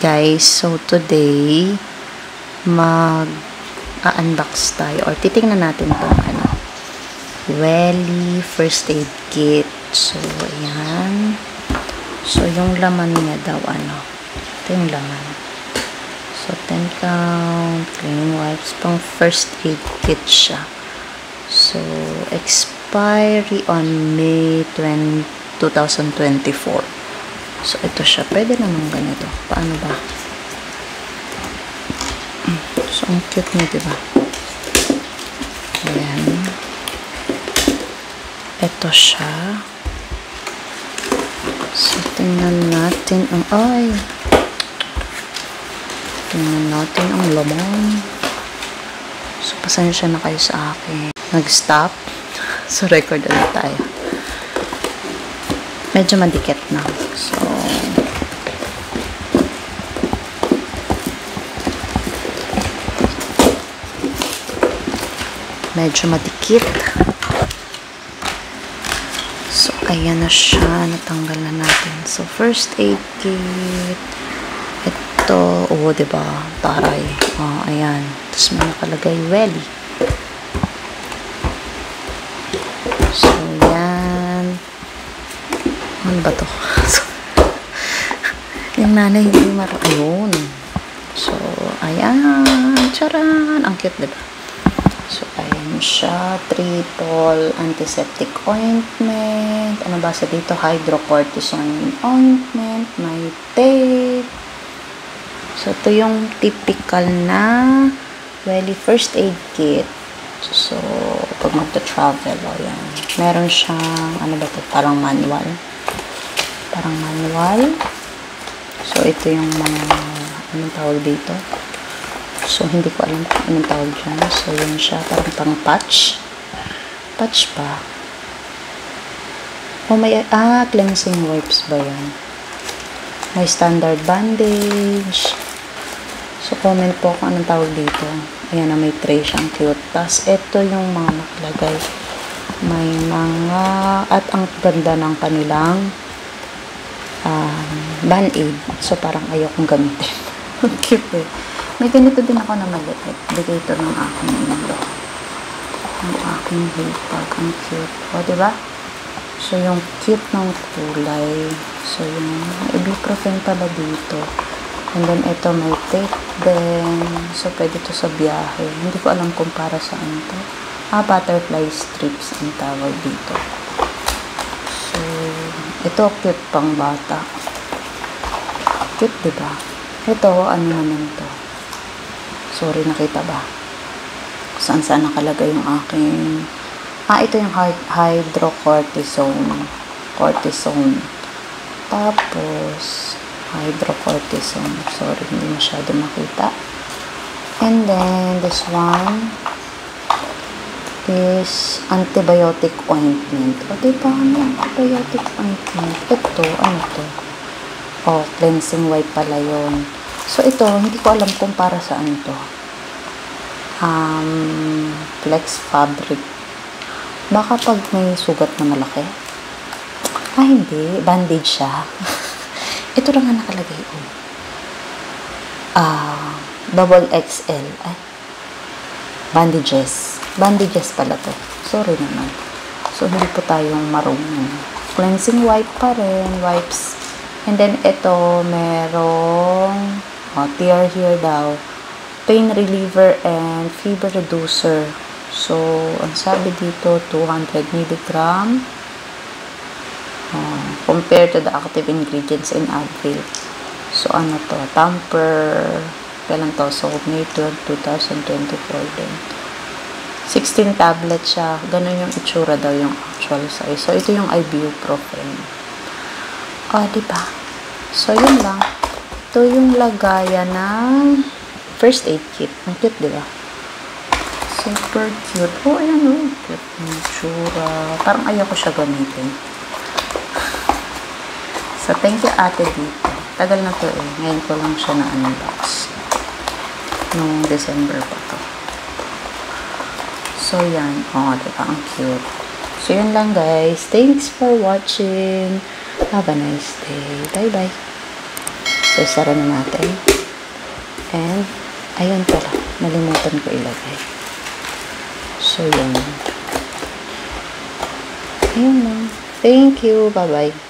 guys, so today mag-unbox tayo or titingnan natin tong Welly first aid kit. So ayan. So yung laman niya daw ito yung laman. So 10 count, clean wipes, pang first aid kit siya. So expiry on May 2024. So, ito siya. Pwede naman ganito. Paano ba? So, ang cute niya, diba? Ayan. Ito siya. So, tingnan natin ang tingnan natin ang laman. So, pasensya na kayo sa akin. Nag-stop. So, record ulit tayo. Medyo madikit na. So, medyo madikit. So, ayan na siya. Natanggal na natin. So, first aid kit. Ito, diba? Taray. Ayan. Tapos may nakalagay Welly. So, ayan. Ano ba to? Yung nanay hindi ayun. So, ayan. Charan! Ang cute, diba? So, ayan siya. Triple antiseptic ointment. Ano ba sa dito? Hydrocortisone ointment. May tape. So, ito yung typical na Welly first aid kit. So, pag magta-travel, ayan. Meron siyang, ano ba ito? Parang manual. So, ito yung mga, anong tawag dito? So, hindi ko alam kung anong tawag dyan. So, yun siya. Parang pang-patch. Patch pa. May, cleansing wipes ba yan? May standard bandage. So, comment po kung anong tawag dito. Ayan na, may tray siyang cute. Tapos, ito yung mga nakalagay. May mga, at ang ganda ng kanilang band-aid. So, parang ayaw kong gamitin. Cute eh. May ganito din ako na maliit. Bigay ito ng aking ilo. Ang aking hipag. Ang cute. O, diba? So, yung cute ng kulay. So, yung ibuprofen pala dito. And then, ito may tape din. So, pwede ito sa biyahe. Hindi ko alam kung para saan ito. Butterfly strips ang tawag dito. So, ito cute pang bata. Cute, diba? Ito, ano naman ito? Sorry, nakita ba? Saan nakalagay yung aking... ito yung hydrocortisone. Tapos, hydrocortisone. Sorry, hindi masyado makita. And then, this one is antibiotic ointment. O, diba? Antibiotic ointment. Ito, ano to? Cleansing wipe pala yun. So, ito, hindi ko alam kung para saan to. Flex fabric. Baka pag may sugat na malaki. Hindi. Bandage siya. Ito lang nga nakalagay. Double XL. Bandages. Bandages pala to. Sorry naman. So, hindi po tayong marunong. Cleansing wipe pa rin. Wipes. And then, ito, merong tear here daw. Pain reliever and fever reducer. So, ang sabi dito, 200 mg. Compared to the active ingredients in Advil. So, ano to? Kailan to? So, May 12, 2024 din. 16 tablets siya. Ganun yung itsura daw yung actual size. So, ito yung ibuprofen. Diba? So, yun lang. Ito yung lagayan ng first aid kit. Ang cute, diba? Super cute. Ayan, cute yung itsura. Parang ayaw ko siya gamitin. So, thank you ate dito. Tagal na to eh. Ngayon ko lang siya na-unbox. Nung December pa to. So, yan. Diba? Ang cute. So, yun lang guys. Thanks for watching. Have a nice day. Bye-bye. So, sara na natin. And, ayun pala. Nalimutan ko ilagay. So, yun. Ayun lang. Thank you. Bye-bye.